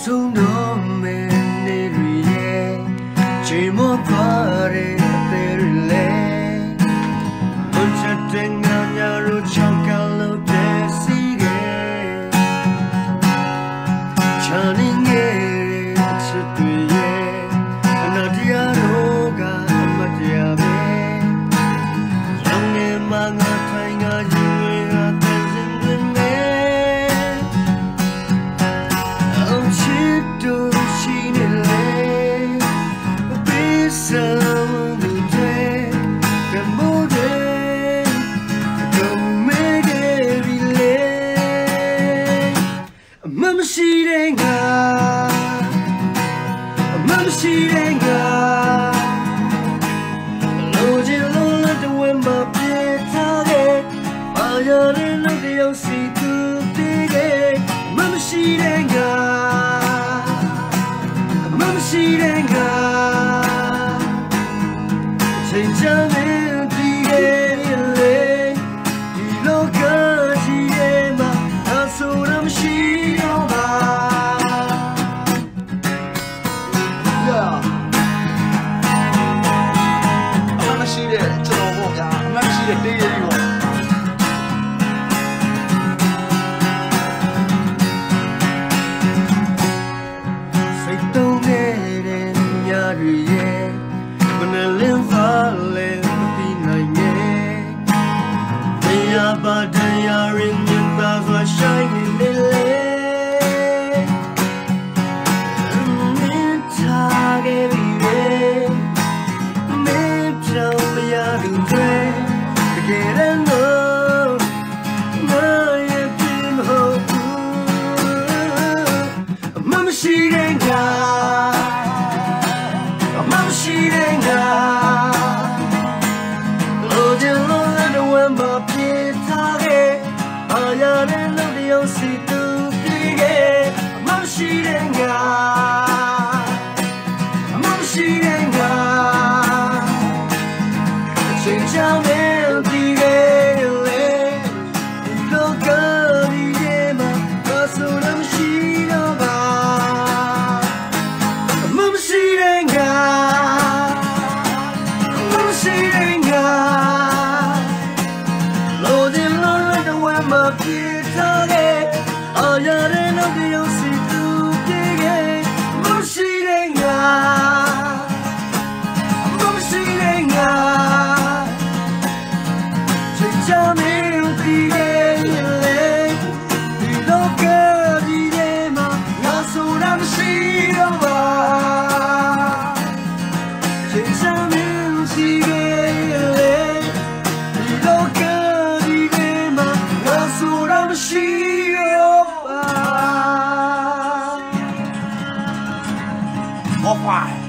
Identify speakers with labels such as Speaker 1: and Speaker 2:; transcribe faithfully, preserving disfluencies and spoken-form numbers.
Speaker 1: ဆုံးတော့မယ်နေတွေရဲ့ချိန်မောသွားတဲ့အသေးတွေလဲဘုံချက်တဲ့ငါညာတို့ချောက်ကလို့တဲ့စီးတယ်ချာနေငယ်တဲ့ချစ်တွေရဲ့အနာတရားတို့ကအမတ်တရားပဲရောင်နေမှငါထိုင်ငါယူရတဲ့စင်တွေနဲ့အောင်ချစ်တို့ရှိနေလေပေးစံမှုတွေကမိုးတွေမရှိတဲ့ငါအမမရှိတဲ့ငါလိုချင်လို့လည်းတဝဲမှာပြေးထားခဲ့ပါရတဲ့လူတယောက်စီသူတည်ခဲ့အမမရှိတဲ့ငါအမမရှိတဲ့ငါချိန်ချမ်းနေတည်ခဲ့လေဒီလောကကြီးရဲ့မှာအဆိုးမရှိတေးရည်ပေါ့စိတ်တုံးနေတဲ့ညတွေရဲ့မနဲ့လင်းပါလဲမပြီးနိုင်ရဲ့တရားပါတရားရင်းမြတ်သာစွာရှိုင်းနေလေမင်းထားခဲ့ပြီမင်းပြောင်းမရဘူးတဲ့Get a no, no, you been home. Mama, she ain't got. Mama, she ain't got. Lord, you know that when my kids are here, I am in the ocean to get. Mama, she ain't got. Mama, she ain't got. Change your name. Why?